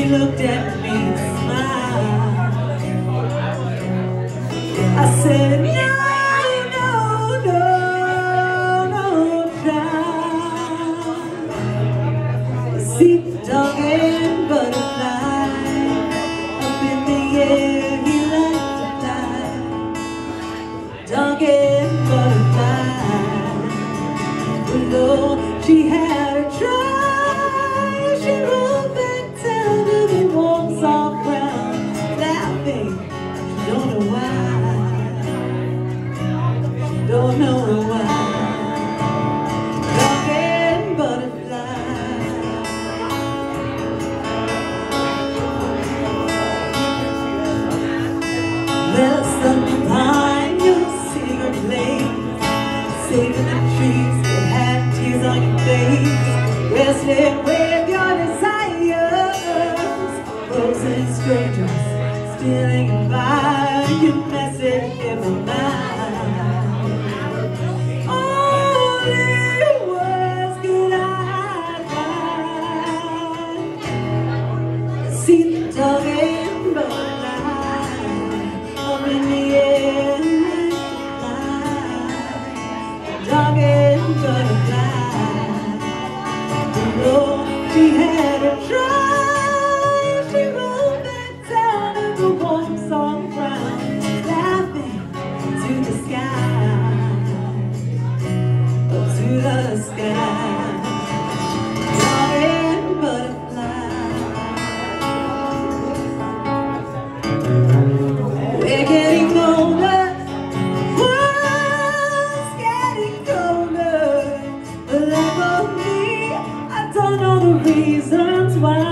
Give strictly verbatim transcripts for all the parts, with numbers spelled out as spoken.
She looked at me and smiled. I said, no, no, no, no, child. See the dog and butterfly up in the air, he liked to fly. Dog and butterfly, below she had a try. She rolled back down to the warm soft ground, laughing. She don't know why. She don't know why. Dog and butterfly. Well, sometime you'll see her play, saving the trees that have tears on your face, wrestling with your desires, frozen strangers, stealing a fire, your message in my mind. Only words could I find. See the dog and butterfly up in the air, dog and butterfly. Below she had a try. She rolled back down to the warm soft ground, laughing to the sky, up to the sky. Dog and butterfly. We're getting older. Don't know the reasons why.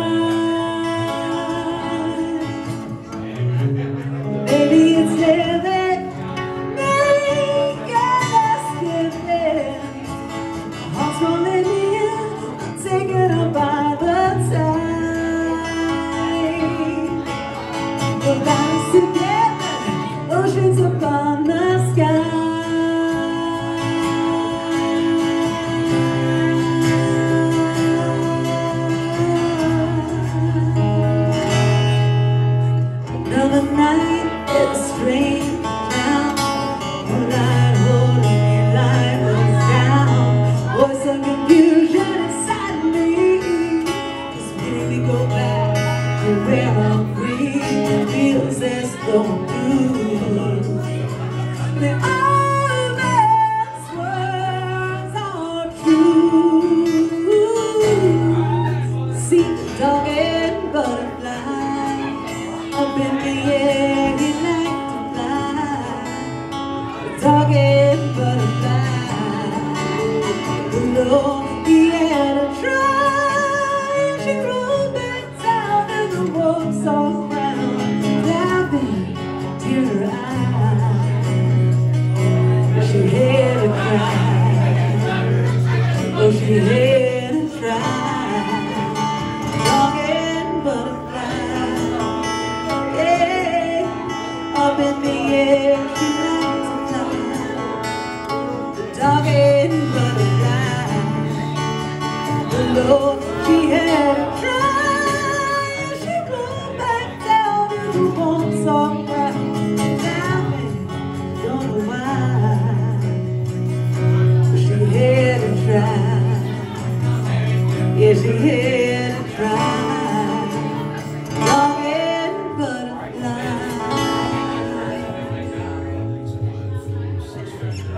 Maybe it's living, making us living. Heart's rolling in, I'm taken up by the tide. The lines together, oceans upon the sky. Another night in a strange town, moonlight holding me like was down. Voice of confusion inside me, just making me go back to where I'm free. It feels as though I'm blue. The old man's words are true. See the dog and butterfly up in the air, he liked to fly. The dog and butterfly. Below he had a try. She rolled back down in the warm soft ground, laughing to her eyes. She had to cry. Oh, she had to try. Dog and butterfly. Up in the air, she likes to fly. The dog and butterfly. Below, she had a try. She rolled back down in the warm soft ground, laughing, don't know why. But she had to try. Yeah, she had